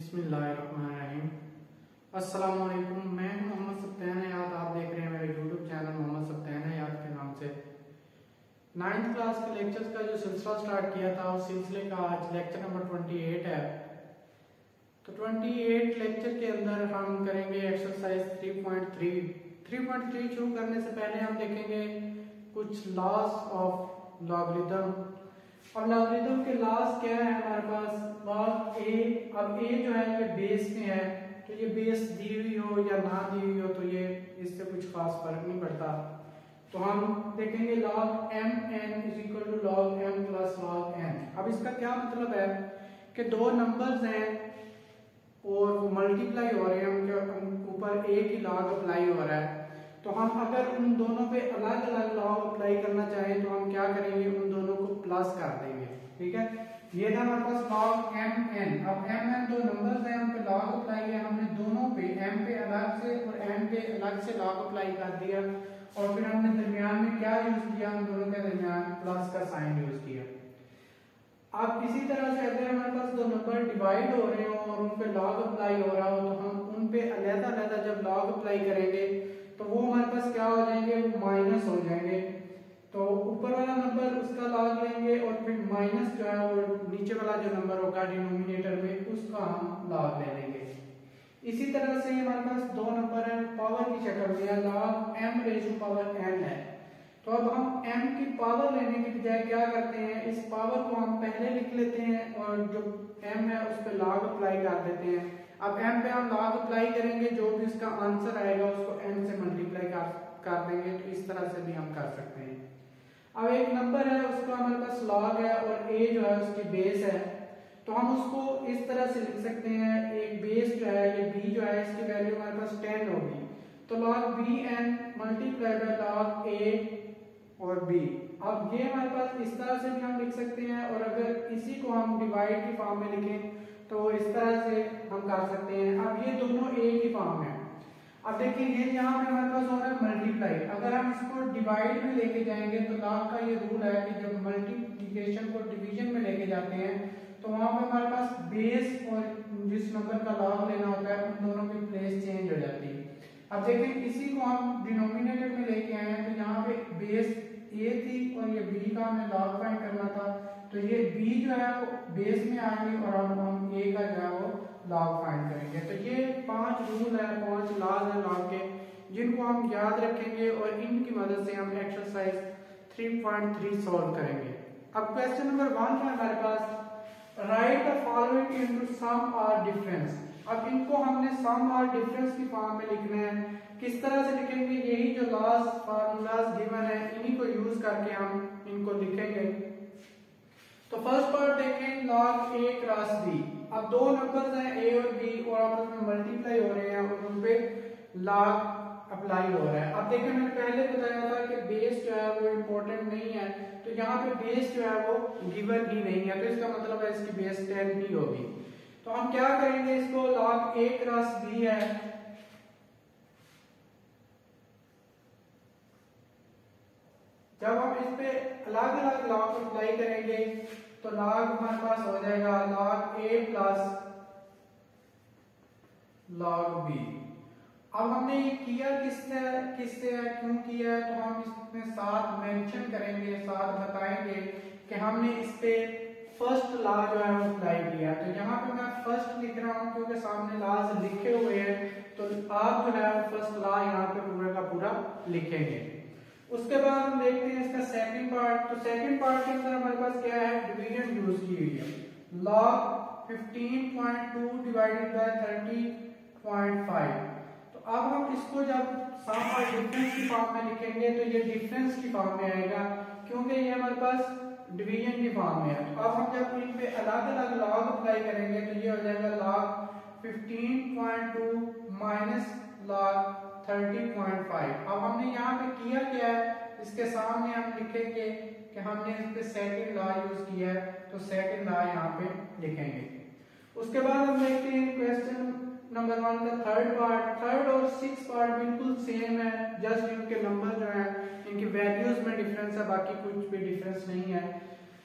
बिस्मिल्लाहिर्रहमानिर्रहीम। अस्सलाम वालेकुम। मैं हूं मोहम्मद सब्तान हयात। आप देख रहे हैं मेरे यूट्यूब चैनल मोहम्मद सब्तान हयात के नाम से। 9th क्लास के लेक्चर्स का जो सिलसिला स्टार्ट किया था उस सिलसिले का आज लेक्चर नंबर 28 है। तो 28 लेक्चर के अंदर हम करेंगे एक्सरसाइज 3.3। 3.3 शुरू करने से पहले हम देखेंगे कुछ लॉज ऑफ लॉगरिथम। और लॉगरिथम के लॉज क्या है हमारे पास। लॉग ए, अब ए जो है ये बेस में है, तो ये बेस दी हुई हो या ना दी हुई हो तो ये इससे कुछ खास फर्क नहीं पड़ता। तो हम देखेंगे log M N is equal to log M plus log N. अब इसका क्या मतलब है कि दो नंबर्स हैं और वो मल्टीप्लाई हो रहे हैं, उनके ऊपर एक ही लॉग अप्लाई हो रहा है। तो हम अगर उन दोनों पे अलग अलग लॉग अप्लाई करना चाहें तो हम क्या करेंगे, उन दोनों को प्लस कर देंगे। ठीक है, ये था हमारे पास लॉग एम एन। अब एम एन दो नंबर्स हैं, उन पे लॉग अप्लाई है हमने दोनों पे, एम पे अलग से और एन पे अलग से लॉग अप्लाई कर दिया। और फिर हमने दरमियान में क्या यूज किया, हम दोनों के दरमियान प्लस का साइन यूज किया। अब इसी तरह से अगर हमारे पास दो नंबर डिवाइड हो रहे हो और उन पे लॉग अप्लाई हो रहा हो तो हम उन पे अलग अलग जब लॉग अप्लाई करेंगे तो वो हमारे पास क्या हो जाएंगे, वो माइनस हो जाएंगे। तो ऊपर वाला नंबर उसका लॉग लेंगे और फिर माइनस जो है वो नीचे वाला जो नंबर होगा डिनोमिनेटर में उसका हम लॉग ले लेंगे। इसी तरह से हमारे पास दो नंबर है पावर की शक्ल में, log M raise to power N है। तो अब हम m की पावर लेने की बजाय क्या करते हैं, इस पावर को हम पहले लिख लेते हैं और जो m है उस पर लॉग अप्लाई कर देते हैं। अब m पे हम लॉग अप्लाई करेंगे, जो भी उसका आंसर आएगा उसको n से मल्टीप्लाई कर देंगे। तो इस तरह से भी हम कर सकते हैं। अब एक नंबर है उसका हमारे पास लॉग है और a जो है उसकी बेस है, तो हम उसको इस तरह से लिख सकते हैं। एक बेस जो है ये b जो है इसकी वैल्यू हमारे पास 10 होगी, तो log bn multiply by log a और b। अब ये हमारे पास इस तरह से भी हम लिख सकते हैं, और अगर इसी को हम डिवाइड की फॉर्म में लिखें तो इस तरह से हम कर सकते हैं। अब ये दोनों एक ही फॉर्म है। अब देखिए ये यहाँ पे हमारे पास हो रहा है मल्टीप्लाई, अगर हम इसको डिवाइड में लेके जाएंगे तो लॉग का ये रूल है कि जब मल्टीप्लिकेशन को डिवीजन में लेके जाते हैं तो वहां पे हमारे पास बेस और जिस नंबर का लॉग लेना होता है उन दोनों की प्लेस चेंज हो जाती है। अब देखिए इसी को हम डिनोमिनेटर में लेके आए हैं, तो यहाँ पे बेस a थी और ये b का हमें लॉग फाइंड करना था, तो ये b जो है वो बेस में आ गई और हम a का जो है वो लॉग फाइंड करेंगे। तो ये 5 रूल है, 5 लॉज है लॉग के, जिनको हम याद रखेंगे और इनकी मदद से हम एक्सरसाइज 3.3 सॉल्व करेंगे। अब क्वेश्चन नंबर 1 है हमारे पास, right the following into sum और डिफरेंस। अब इनको हमने सम और डिफरेंस की फॉर्म में लिखना है। किस तरह से लिखेंगे, यही जो लॉज फार्मूलाज गिवन है इन्हीं को यूज करके हम इनको लिखेंगे। तो फर्स्ट पार्ट देखें, log a क्रॉस b। अब दो नंबर्स हैं a और b और आपस में मल्टीप्लाई हो रहे हैं और उन पे log अप्लाई हो रहा है। अब देखिए मैंने पहले बताया था कि बेस जो है वो इम्पोर्टेंट नहीं है, तो यहाँ पे बेस जो है वो गिवन ही नहीं है, तो इसका मतलब है इसकी बेस 10 ही होगी। तो हम क्या करेंगे, इसको log a क्रॉस b है, जब हम इस पे अलग अलग लॉग अप्लाई करेंगे तो लॉग हमारे पास हो जाएगा log a plus log b। अब हमने ये किया किससे है, क्यों किया है, तो हम इसमें साथ मेंशन करेंगे, साथ बताएंगे कि हमने इस पे फर्स्ट लॉ जो है वो अप्लाई किया। तो यहाँ पे मैं फर्स्ट लिख रहा हूँ क्योंकि सामने लॉज लिखे हुए हैं, तो आप जो है फर्स्ट लॉ यहाँ पे पूरा का पूरा लिखेंगे। उसके बाद हम देखते हैं इसका सेकंड पार्ट। तो सेकंड पार्ट के अंदर हमारे पास क्या है, डिवीजन यूज की हुई है। log 15.2 divided by 30.5। तो अब हम इसको जब सम और डिफरेंस की फॉर्म में लिखेंगे तो ये डिफरेंस की फॉर्म में आएगा, क्योंकि ये हमारे पास डिवीजन की फॉर्म में है। तो अब हम जब इन पे अलग अलग लॉग अप्लाई करेंगे तो ये हो जाएगा log 15.2 माइनस log 30.5। अब हमने यहाँ पे किया क्या है, इसके सामने हम लिखेंगे कि हमने इस पे सेकंड लॉ यूज किया है, तो सेकंड लॉ यहाँ पे लिखेंगे। उसके बाद हम देखते हैं क्वेश्चन नंबर 1 का थर्ड पार्ट। थर्ड और 6 पार्ट बिल्कुल सेम है, जस्ट इनके नंबर जो है इनकी वैल्यूज में डिफरेंस है, बाकी कुछ भी डिफरेंस नहीं है।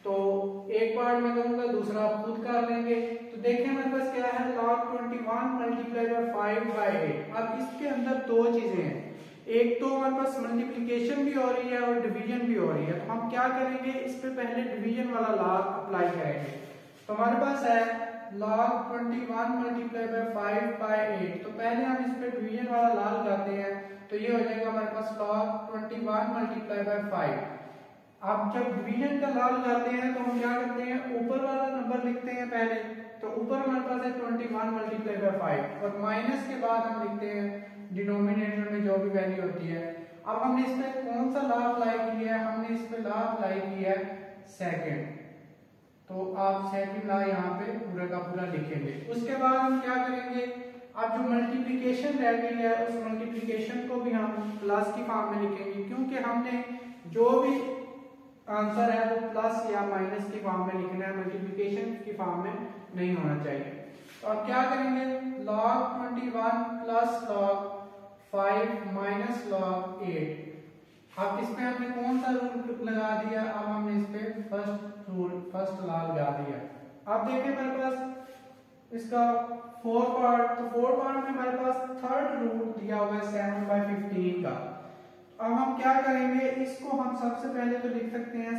तो एक पार्ट में करूंगा, दूसरा आप खुद कर लेंगे। तो देखिए हमारे पास क्या है, log 21 मल्टीप्लाई बाय 5/8। अब इसके अंदर दो चीजें हैं, एक तो हमारे पास मल्टीप्लिकेशन भी हो रही है और डिवीजन भी हो रही है। तो हम क्या करेंगे, इस पे पहले डिवीजन वाला लॉ अप्लाई करेंगे। तो हमारे पास है log 21 मल्टीप्लाई बाय 5/8। तो पहले हम इस पे डिवीजन वाला लॉ लगाते हैं, तो ये हो जाएगा हमारे पास log 21 मल्टीप्लाई बाय 5। अब जब डिवीजन का लॉ लगाते हैं तो हम क्या करते हैं, ऊपर वाला नंबर लिखते हैं पहले। तो ऊपर हमारे पास है 21 मल्टीप्लाई बाय 5 और माइनस के बाद हम लिखते हैं डिनोमिनेटर में जो भी वैल्यू होती है। अब हमने इस पे कौन सा लॉ अप्लाई किया है, हमने इस पे लॉ अप्लाई किया है सेकंड। तो आप सेकंड लॉ यहाँ पे पूरा का पूरा लिखेंगे। उसके बाद हम क्या करेंगे, अब जो मल्टीप्लिकेशन रह गई है उस मल्टीप्लिकेशन को भी हम प्लस की फॉर्म में लिखेंगे, क्योंकि हमने जो भी आंसर है वो प्लस या माइनस की फॉर्म में लिखना है, मल्टीप्लिकेशन की फॉर्म में नहीं होना चाहिए। तो अब क्या करेंगे, log 21 plus log 5 minus log 8। अब इसमें हमने कौन सा रूल लगा दिया, अब हमने इस पे फर्स्ट लॉ लगा दिया। अब देखिए हमारे पास इसका 4 पार्ट, तो 4 पार्ट में हमारे पास थर्ड रूल दिया हुआ है 7/15 का। अब हम क्या करेंगे, इसको हम सबसे पहले तो लिख सकते हैं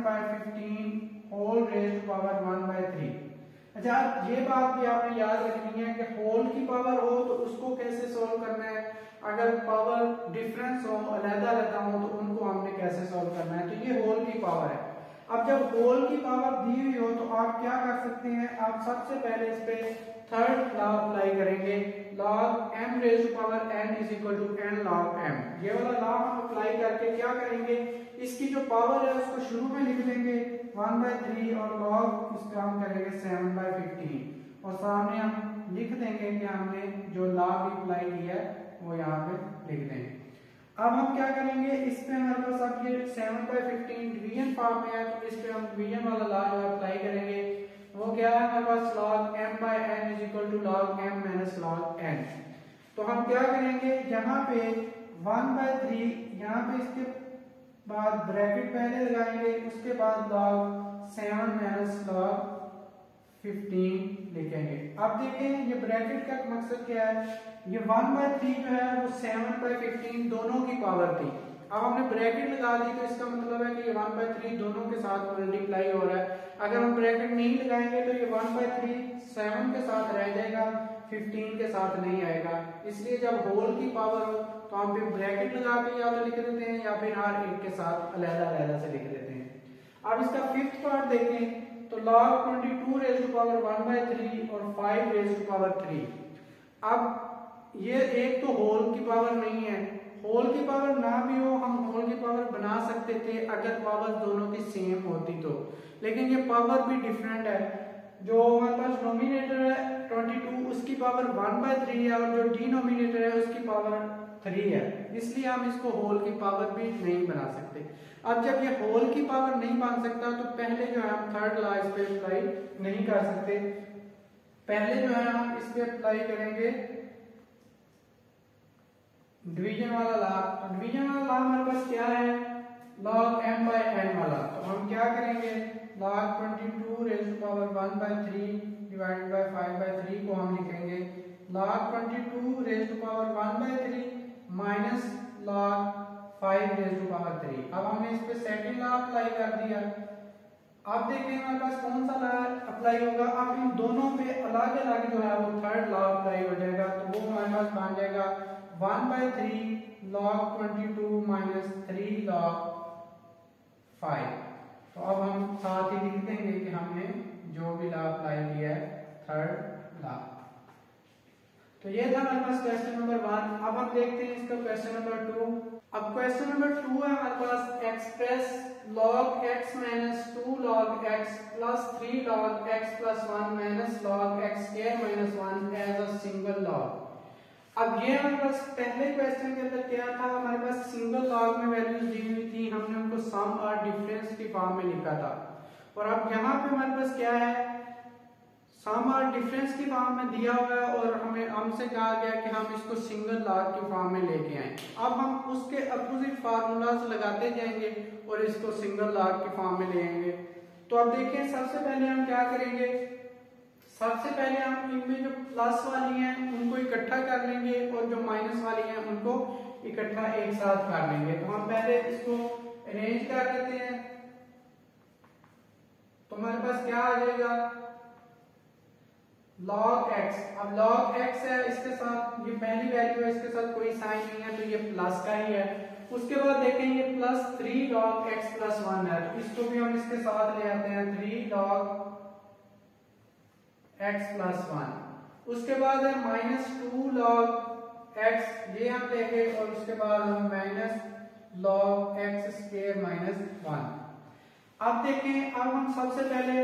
7/15 होल रेज़ टू पावर 1/3। अच्छा, ये बात भी आपने याद रखनी है कि होल की पावर हो तो उसको कैसे सॉल्व करना है, अगर पावर डिफरेंस हो, अलग-अलग हो, तो उनको हमने कैसे सॉल्व करना है। तो ये होल की पावर है। अब जब होल की पावर दी हुई हो तो आप क्या कर सकते हैं, आप सबसे पहले इस पे थर्ड लॉ अप्लाई करेंगे, log m raise to power n is equal to n log m। ये वाला लॉ हम अप्लाई करके क्या करेंगे, इसकी जो पावर है उसको शुरू में लिख देंगे 1/3 और log इसका हम करेंगे 7/15 और सामने हम लिख देंगे कि हमने जो लॉ अप्लाई किया है वो यहाँ पे लिख देंगे। अब हम क्या करेंगे, इस पे हमारे पास अब ये 7/15 डिवीजन फॉर्म में है, तो इस पे हम डिवीजन वाला लॉ जो अप्लाई करेंगे वो क्या है हमारे पास log m/n is equal to log m minus log n। तो हम क्या करेंगे, यहाँ पे 1/3, यहाँ पे इसके बाद ब्रैकेट पहले लगाएंगे, उसके बाद log 7 माइनस log 15 लिखेंगे। अब देखें ये ब्रैकेट का मकसद क्या है, ये 1/3 जो है वो 7/15 दोनों की पावर थी। अब हमने ब्रैकेट लगा दी तो इसका मतलब है कि ये 1/3 दोनों के साथ मल्टीप्लाई हो रहा है। अगर हम ब्रैकेट नहीं लगाएंगे तो ये 1/3 7 के साथ रह जाएगा, 15 के साथ नहीं आएगा। इसलिए जब होल की पावर हो तो हम फिर ब्रैकेट लगा के या तो लिख देते हैं या फिर हर एक के साथ अलग-अलग से लिख देते हैं। अब इसका फिफ्थ पार्ट देखें, तो log 22 रेज़ टू पावर 1/3 और 5 रेज़ टू पावर 3। अब ये एक तो होल की पावर नहीं है, होल की पावर ना भी हो हम होल की पावर बना सकते थे अगर पावर दोनों की सेम होती तो, लेकिन ये पावर भी डिफरेंट है। जो हमारे पास नोमिनेटर है 22 उसकी पावर 1/3 है और जो डिनोमिनेटर है उसकी पावर 3 है, इसलिए हम इसको होल की पावर भी नहीं बना सकते। अब जब ये होल की पावर नहीं बन सकता तो पहले जो है हम थर्ड लॉ इस पे अप्लाई नहीं कर सकते। पहले जो है हम इस पे अप्लाई करेंगे डिवीजन वाला लॉ। डिवीजन वाला लॉ हमारे पास क्या है, log m/n वाला। तो हम क्या करेंगे, log 22 raise to power 1/3 divided by 5/3 को हम लिखेंगे log 22 raise to power 1/3 minus log 5 raise to power 3। अब हमने इस पे सेकंड लॉ अप्लाई कर दिया। अब देखिए हमारे पास कौन सा लॉ अप्लाई होगा, अब इन दोनों पे अलग-अलग जो है वो थर्ड लॉ अप्लाई हो जाएगा। तो वो हमारे पास बन जाएगा 1/3 log 22 माइनस 3 log 5। तो अब हम साथ ही लिख देंगे कि हमने जो भी लॉ अप्लाई किया है थर्ड लॉ। तो ये था हमारे पास क्वेश्चन नंबर 1। अब हम देखते हैं इसका क्वेश्चन नंबर 2। अब क्वेश्चन नंबर 2 है हमारे पास, express log x minus 2 log x plus 3 log x plus 1 minus log x square minus 1 as a single log. अब ये हमारे पास पहले क्वेश्चन के अंदर क्या था, हमारे पास सिंगल लॉग में वैल्यूज दी हुई थी, हमने उनको सम और डिफरेंस की फॉर्म में लिखा था। और अब यहाँ पे हमारे पास क्या है, सम और डिफरेंस की फॉर्म में दिया हुआ है और हमें हमसे कहा गया कि हम इसको सिंगल लॉग की फॉर्म में लेके आए। अब हम उसके अपोजिट फार्मूलाज लगाते जाएंगे और इसको सिंगल लॉग की फॉर्म में ले आएंगे। तो अब देखिए सबसे पहले हम क्या करेंगे, सबसे पहले हम इनमें जो प्लस वाली हैं उनको इकट्ठा कर लेंगे और जो माइनस वाली हैं उनको इकट्ठा एक साथ कर लेंगे। तो हम पहले इसको अरेंज कर लेते हैं। तो हमारे पास क्या आ जाएगा, log x। अब log x है, इसके साथ ये पहली वैल्यू है, इसके साथ कोई साइन नहीं है तो ये प्लस का ही है। उसके बाद देखें ये प्लस 3 log x प्लस 1 है, तो इसको भी हम इसके साथ ले आते हैं 3 log x प्लस 1। उसके बाद है माइनस 2 log x, ये हम लेंगे और उसके बाद हम minus log x square minus 1। अब देखें, अब हम सबसे पहले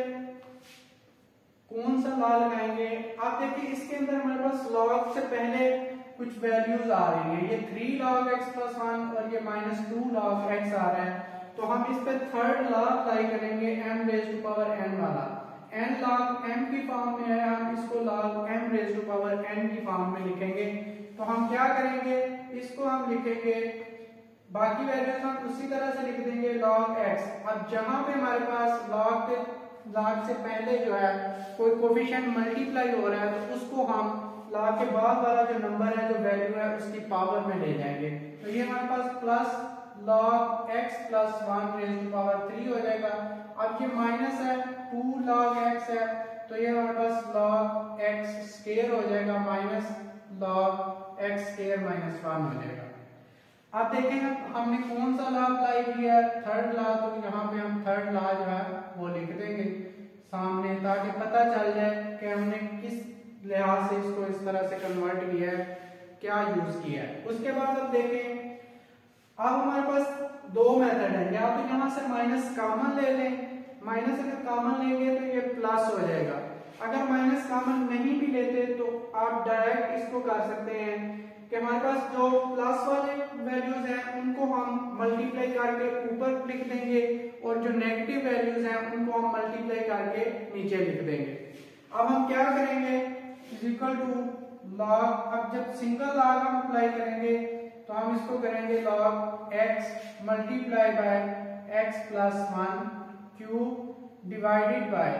कौन सा लॉ लगाएंगे। आप देखिए इसके अंदर हमारे पास log से पहले कुछ वैल्यूज आ रही हैं, ये 3 log x प्लस 1 और ये माइनस 2 log x आ रहा है। तो हम इस पे थर्ड लॉ अप्लाई करेंगे m raise to power n वाला। n log m की फॉर्म में है, हम इसको log m raise to power n की फॉर्म में लिखेंगे। तो हम क्या करेंगे, इसको हम लिखेंगे, बाकी वैल्यूज हम उसी तरह से लिख देंगे log x। अब जहां पे हमारे पास log से पहले जो है कोई कोफिशिएंट मल्टीप्लाई हो रहा है तो उसको हम log के बाद वाला जो नंबर है, जो वैल्यू है, उसकी पावर में ले जाएंगे। तो ये हमारे पास plus log x plus 1 raise to power 3 हो जाएगा। अब ये माइनस है, 2 log x है, तो ये हमारे पास log x स्क्वायर हो जाएगा minus log x square minus 1 हो जाएगा। अब देखें हमने कौन सा लॉ अप्लाई किया है, थर्ड लॉ। तो यहाँ पे हम थर्ड लॉ जो है वो लिख देंगे सामने, ताकि पता चल जाए कि हमने किस लिहाज से इसको इस तरह से कन्वर्ट किया है, क्या यूज किया है। उसके बाद अब देखें, अब हमारे पास दो मेथड है, या तो यहाँ से माइनस कॉमन ले लें, माइनस अगर कॉमन लेंगे तो ये प्लस हो जाएगा। अगर माइनस कॉमन नहीं भी लेते तो आप डायरेक्ट इसको कर सकते हैं कि हमारे पास जो प्लस वाले वैल्यूज हैं उनको हम मल्टीप्लाई करके ऊपर लिख देंगे और जो नेगेटिव वैल्यूज हैं उनको हम मल्टीप्लाई करके नीचे लिख देंगे। अब हम क्या करेंगे, इज इक्वल टू log, अब जब सिंगल log हम अप्लाई करेंगे तो हम इसको करेंगे log x multiply by x plus 1 cube divided by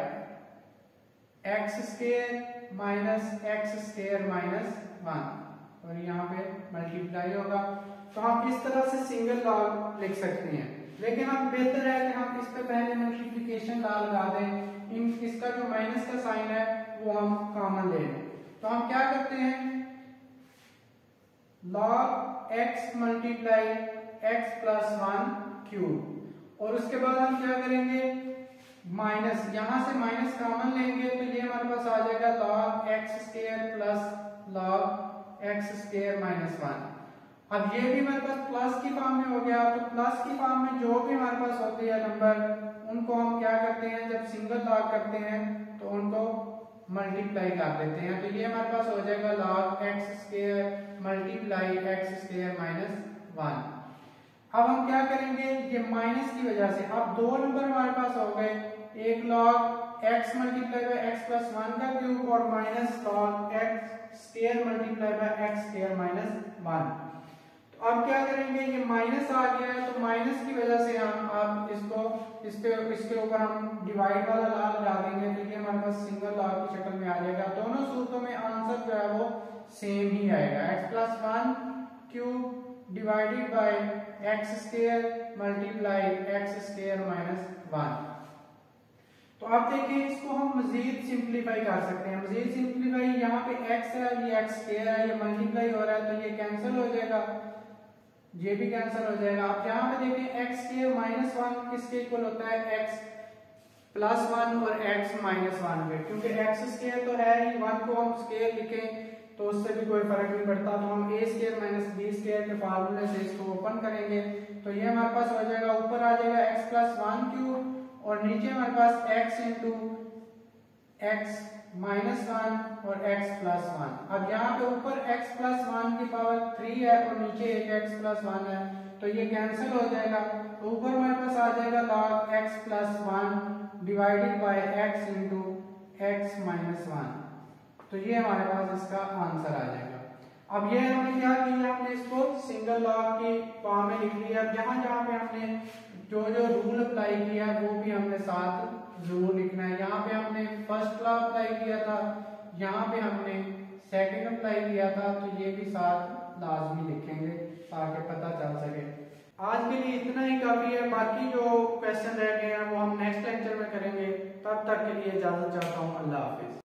x square minus x square minus 1, और यहाँ पे मल्टीप्लाई होगा। तो हम इस तरह से सिंगल लॉग लिख सकते हैं, लेकिन अब बेहतर है कि हम इस पे पहले मल्टीप्लिकेशन लॉ लगा दें, इसका जो माइनस का साइन है वो हम कॉमन ले लें। तो हम क्या करते हैं, log x multiply x plus 1 cube, और उसके बाद हम क्या करेंगे, माइनस, यहां से माइनस कॉमन लेंगे तो ये हमारे पास आ जाएगा log x square plus log x square minus 1। अब ये भी हमारे पास प्लस की फॉर्म में हो गया। तो प्लस की फॉर्म में जो भी हमारे पास होते हैं नंबर, उनको हम क्या करते हैं, जब सिंगल लॉग करते हैं तो उनको मल्टीप्लाई कर देते हैं। तो ये हमारे पास हो जाएगा log x square multiply x square minus 1। अब हम क्या करेंगे, ये माइनस की वजह से अब दो नंबर हमारे पास हो गए, एक log x multiply by x plus 1 का क्यूब और minus log x square multiply by x square minus 1। तो अब क्या करेंगे, ये माइनस आ गया है तो माइनस की वजह से हम अब इसके ऊपर हम डिवाइड वाला लॉ लगा देंगे, तो ये हमारे पास सिंगल लॉ की शक्ल में आ जाएगा। दोनों सूत्रों में आंसर जो है वो सेम ही आएगा, x plus 1 cube divided by x square multiply x square minus 1। तो आप देखिए इसको हम मजीद सिंप्लीफाई कर सकते हैं। मजीद सिंप्लीफाई, यहाँ पे x है, ये x स्क्वायर है, ये मल्टीप्लाई हो रहा है तो ये कैंसिल हो जाएगा, ये भी कैंसिल हो जाएगा। आप यहाँ पे देखें x स्क्वायर माइनस 1 किसके इक्वल होता है, x प्लस 1 और x माइनस 1 के, क्योंकि x स्क्वायर तो है ही, 1 को हम स्क्वायर लिखें तो उससे भी कोई फर्क नहीं पड़ता। तो हम a square minus b square के फार्मूले से इसको ओपन करेंगे तो ये हमारे पास हो जाएगा, ऊपर आ जाएगा x प्लस 1 क्यूब और नीचे हमारे पास x इंटू x माइनस 1 और x प्लस 1। अब यहाँ पे ऊपर x प्लस 1 की पावर 3 है और नीचे एक x प्लस 1 है तो ये कैंसिल हो जाएगा। तो ऊपर हमारे पास आ जाएगा log x plus 1 divided by x into x minus 1। तो ये हमारे पास इसका आंसर आ जाएगा। अब ये हमने क्या किया, हमने इसको सिंगल लॉग की फॉर्म में लिख लिया। जहां जहां पे हमने जो जो रूल अप्लाई किया वो भी हमने साथ जरूर लिखना है। यहाँ पे हमने फर्स्ट लॉ अप्लाई किया था, यहाँ पे हमने सेकंड अप्लाई किया था, तो ये भी साथ लाजमी लिखेंगे ताकि पता चल सके। आज के लिए इतना ही काफी है, बाकी जो क्वेश्चन रह गए हैं वो हम नेक्स्ट लेक्चर में करेंगे। तब तक के लिए इजाजत चाहता हूँ। अल्लाह हाफिज।